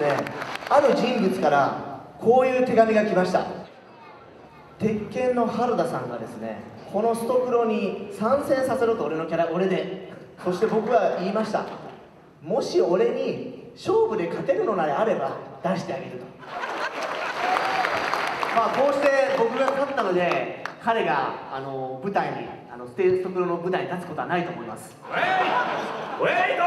ね、ある人物からこういう手紙が来ました。鉄拳の原田さんがですね、このストクロに参戦させろと、俺で、そして僕は言いました。もし俺に勝負で勝てるのならあれば出してあげると。まあこうして僕が勝ったので、彼が舞台にストクロの舞台に立つことはないと思います。 ウェイト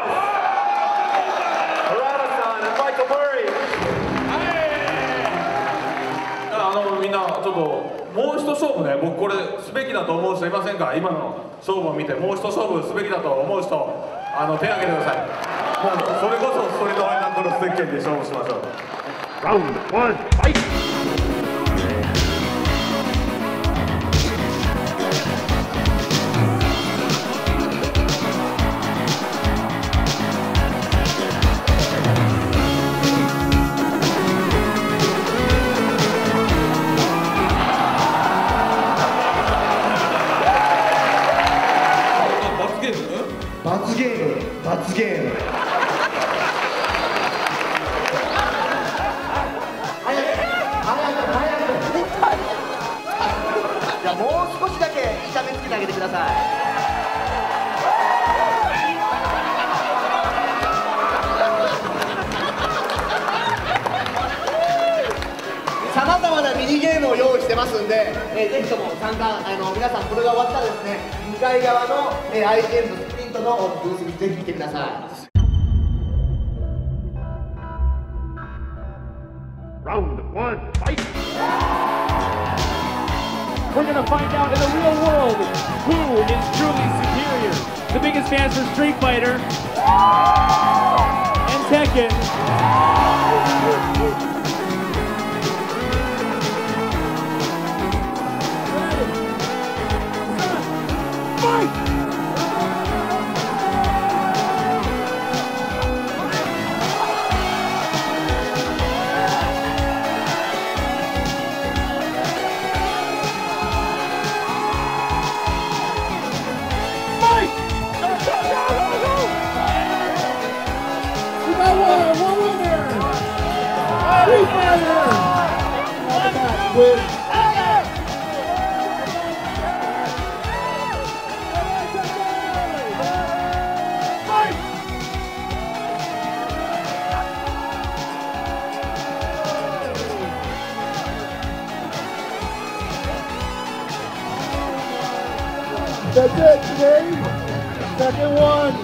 みんなちょっともう一勝負ね、僕これすべきだと思う人いませんか？今の勝負を見てもう一勝負すべきだと思う人、手を挙げてください。もうそれこそストリートファイナルクロス鉄拳で勝負しましょう。ラウンド1、ファイト。 罰ゲーム。じゃあもう少しだけ痛めつけてあげてください。さまざまなミニゲームを用意してますんで、ぜひとも参加、皆さんこれが終わったらですね、向かい側の、アイテムスプリントのブースにぜひ来てください。 Round 1, fight! We're gonna find out in the real world who is truly superior. The biggest fans for Street Fighter and Tekken. Fight! One winner! Street Fighter! With That's it today. Second one.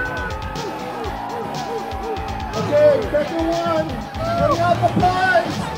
Okay, second one. Bring out the prize.